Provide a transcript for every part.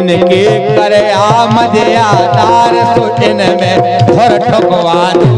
इनके करे मजेदार सो इनमें थोर ठोकवादो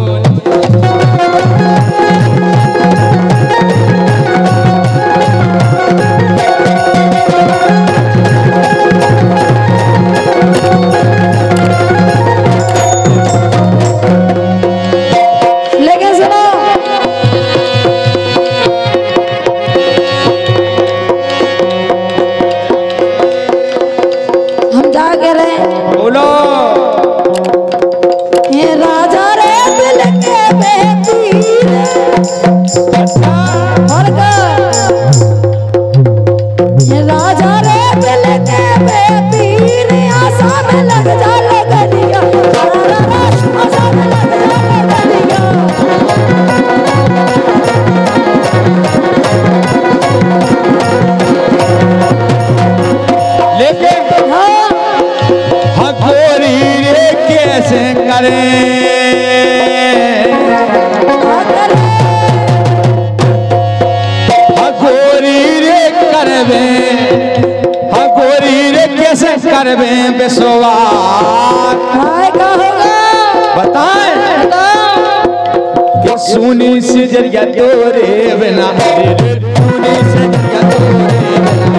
सुनी से जरिया तोरे बिना सुनी से जरिया तोरे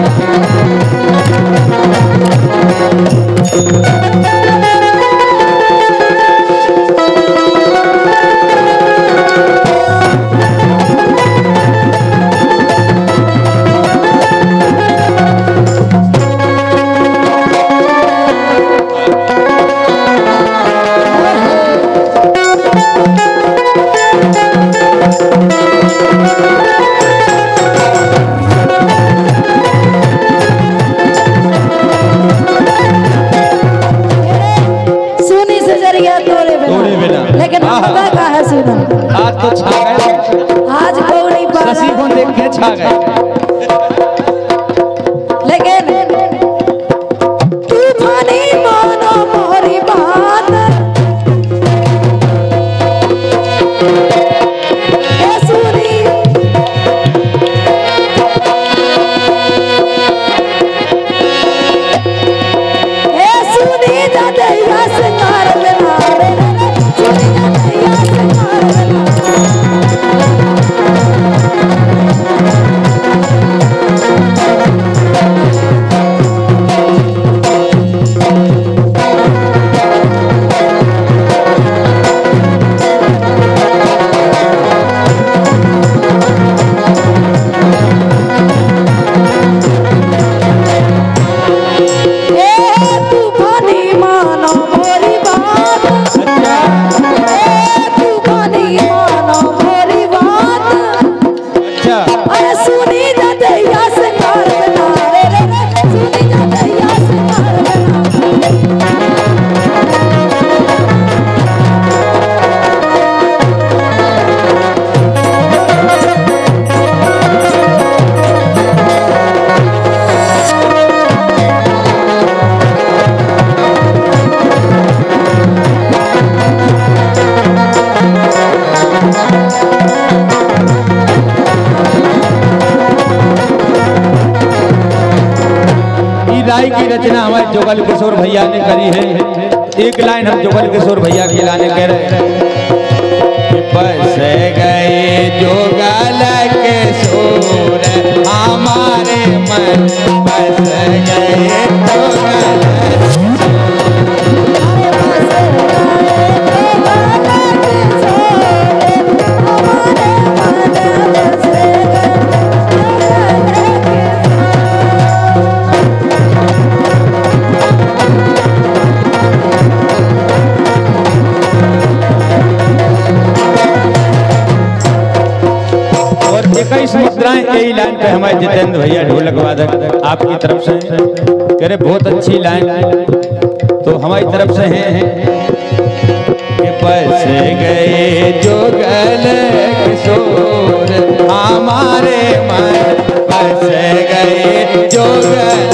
आज तो छा गए, आज को नहीं पा शशि को देख के छा गए। लेकिन तूफानी मानो मोरी बात सुनी सुनी जादैया सिंगार बिना सुनी जादैया सिंगार की रचना हमारे जोगल किशोर भैया ने करी है। एक लाइन हम जोगल किशोर भैया के लाने कह रहे हैं। बस गए जोगल किशोर हमारे मन बस गए जोगल इस मुद्राएं यही लाइन पे हमारे जितेंद्र भैया ढोलक वादक आपकी तरफ से कह रहे बहुत अच्छी लाइन तो हमारी तरफ से है कि बस गए जोगल किशोर हमारे मन बस गए जोगल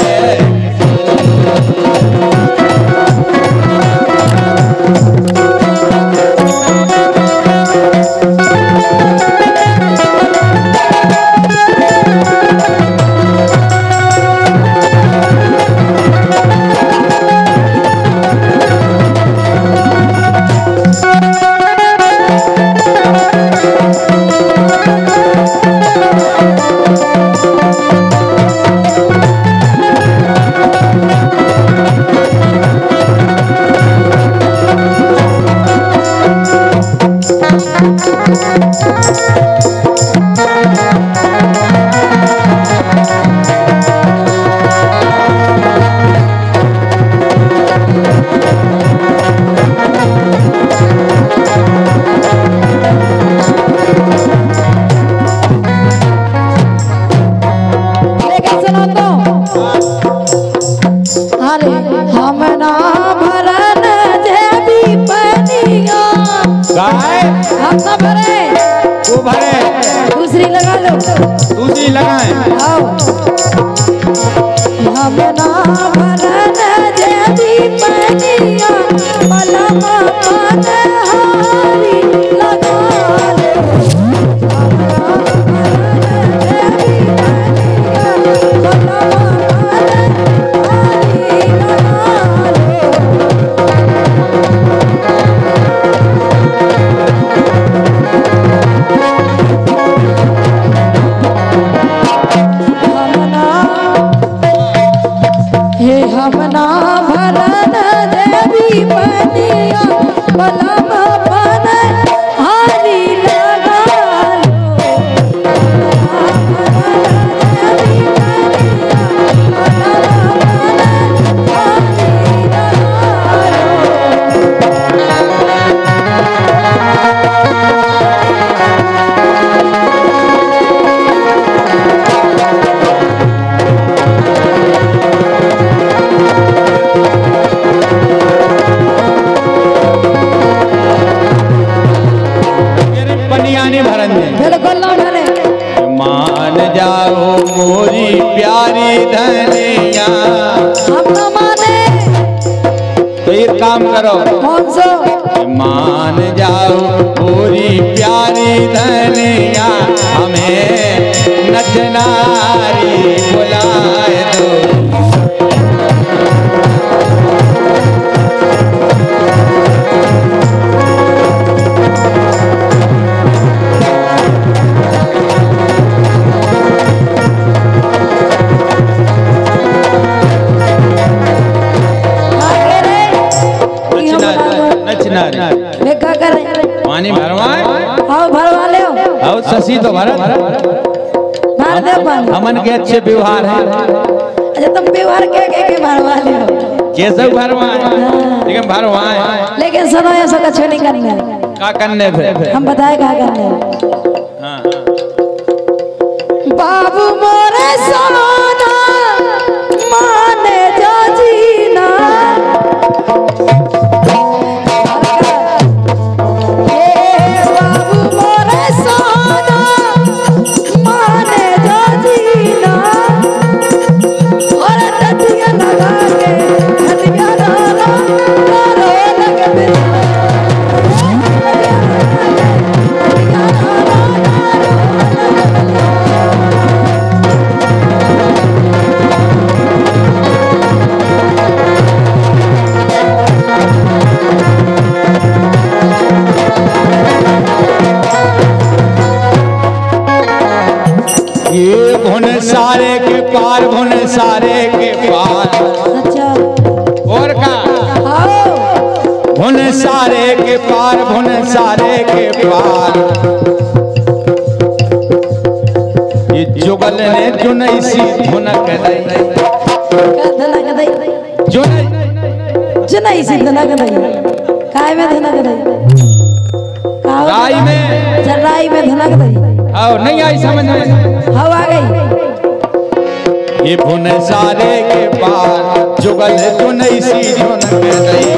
हम ना भरन देवी पनिया मलम मन हारी लगा लो हम ना भरन देवी पनिया मलम मन हारी हमना भरन देवी पनिया मलम मन हारी लगा बिल्कुल ना भरे मान जाओ मोरी प्यारी धनिया। हम न माने तो एक काम करो, कौन सो मान जाओ मोरी प्यारी धनिया, हमें नचनारी बुलाए दो। मैं क्या करें? पानी भरवाए आओ भरवा ले और शशि तो भर भर दे पानी। अमन के अच्छे व्यवहार है। अच्छा तुम व्यवहार के भरवा ले कैसे भरवाए, लेकिन भरवाए। लेकिन सुनो ऐसा कुछ नहीं करना। क्या करने थे हम बताए क्या करने। हाँ। बाबू मोरे सोना माने जो जीना भुन सारे के पार, भुन सारे के पार। अच्छा और का भुन सारे के पार, भुन सारे के पार। ये जुगल ने जुनैसी धुनक दई, धनक दई जुनई सी धनक दई। काय में धनक दई? राई में, चराई में धनक दई। आओ नहीं आई समझ में? हवा आ गई। ये भुन सारे के पार, जुगल जुनैसी धुनक दई।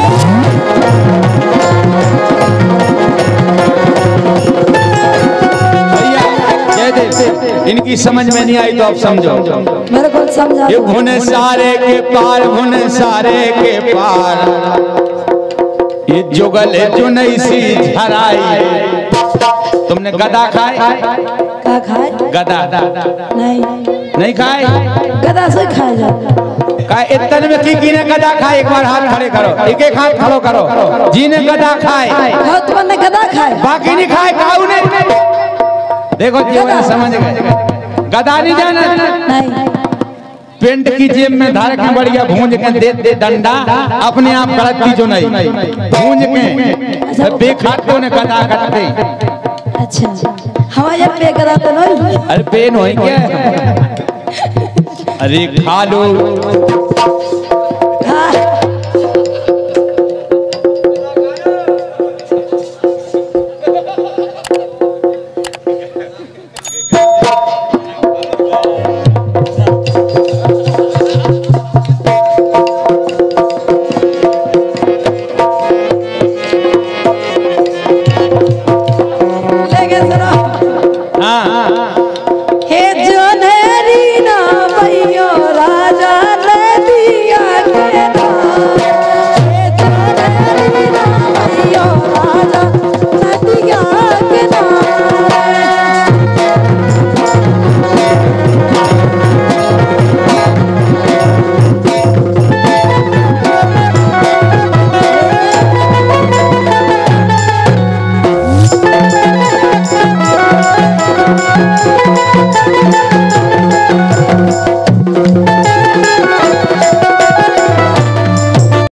भैया कह दे, इनकी समझ में नहीं आई तो आप समझो। मेरे को समझा। ये भुन सारे के पार, भुन सारे के पार। ये जुगल जुनैसी झराई। तुमने गदा खाए? क्या खाए? गदा नहीं खाए? गदा से खाया जाता। का इतने में की ने गदा खाए? एक बार हाथ खड़े करो, एक एक हाथ खड़ो करो। जी ने गदा खाए? हाँ तुमने गदा खाए? बाकी नहीं खाए। काऊ ने देखो जीवन समझ गए। गदा नहीं जाना? नहीं। पेंट की जेब में धारक में बढ़िया भूंज के दे दे डंडा, अपने आप गलती जो नहीं भूंज के बेखातों ने गदा करते। अच्छा हमारे पे गदा तो नहीं। अरे पेन हो क्या? अरे खा लो।